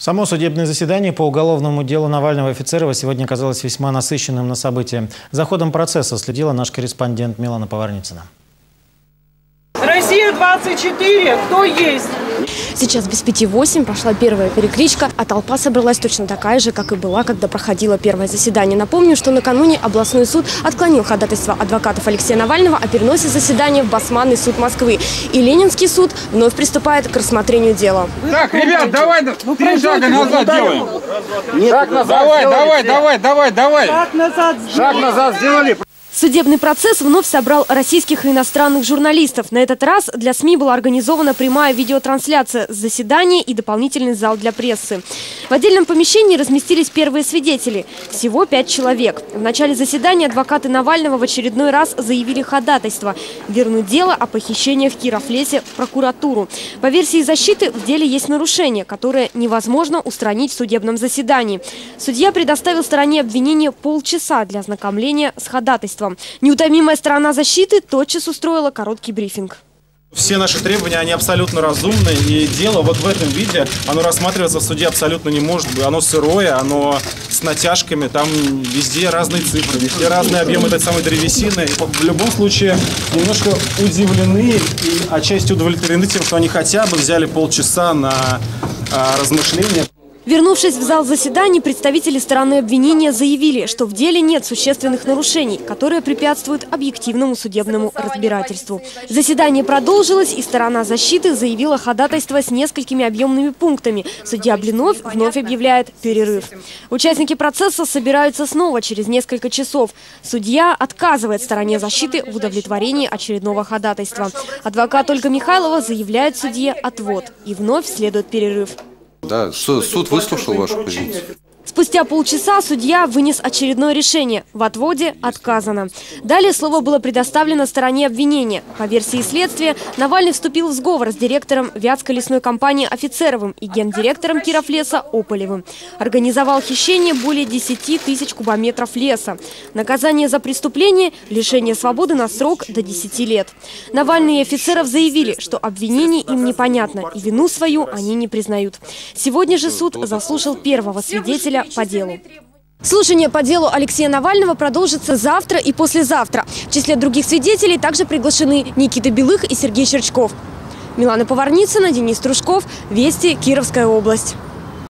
Само судебное заседание по уголовному делу Навального и Офицерова сегодня оказалось весьма насыщенным на события. За ходом процесса следила наш корреспондент Милана Поварницына. Россия-24. Кто есть? Сейчас без 5:08 прошла первая перекличка, а толпа собралась точно такая же, как и была, когда проходило первое заседание. Напомню, что накануне областной суд отклонил ходатайство адвокатов Алексея Навального о переносе заседания в Басманный суд Москвы. И Ленинский суд вновь приступает к рассмотрению дела. Так, ребят, давай 3 шага назад делаем. Шаг назад. Давай. Шаг назад сделали. Судебный процесс вновь собрал российских и иностранных журналистов. На этот раз для СМИ была организована прямая видеотрансляция с заседания и дополнительный зал для прессы. В отдельном помещении разместились первые свидетели. Всего 5 человек. В начале заседания адвокаты Навального в очередной раз заявили ходатайство вернуть дело о похищениях Кировлеса в прокуратуру. По версии защиты, в деле есть нарушение, которое невозможно устранить в судебном заседании. Судья предоставил стороне обвинения полчаса для ознакомления с ходатайством. Неутомимая сторона защиты тотчас устроила короткий брифинг. Все наши требования, они абсолютно разумны, и дело вот в этом виде, оно рассматриваться в суде абсолютно не может быть. Оно сырое, оно с натяжками, там везде разные цифры, везде разные объемы этой самой древесины. И в любом случае немножко удивлены и отчасти удовлетворены тем, что они хотя бы взяли полчаса на размышления. Вернувшись в зал заседаний, представители стороны обвинения заявили, что в деле нет существенных нарушений, которые препятствуют объективному судебному разбирательству. Заседание продолжилось, и сторона защиты заявила ходатайство с несколькими объемными пунктами. Судья Блинов вновь объявляет перерыв. Участники процесса собираются снова через несколько часов. Судья отказывает стороне защиты в удовлетворении очередного ходатайства. Адвокат Ольга Михайлова заявляет судье отвод. И вновь следует перерыв. Да, суд выслушал вашу позицию. Спустя полчаса судья вынес очередное решение. В отводе отказано. Далее слово было предоставлено стороне обвинения. По версии следствия, Навальный вступил в сговор с директором Вятской лесной компании Офицеровым и гендиректором Кировлеса Ополевым. Организовал хищение более 10 тысяч кубометров леса. Наказание за преступление – лишение свободы на срок до 10 лет. Навальный и Офицеров заявили, что обвинение им непонятно и вину свою они не признают. Сегодня же суд заслушал первого свидетеля по делу. Слушание по делу Алексея Навального продолжится завтра и послезавтра. В числе других свидетелей также приглашены Никита Белых и Сергей Щерчков. Милана Поварницына, Денис Трушков. Вести, Кировская область.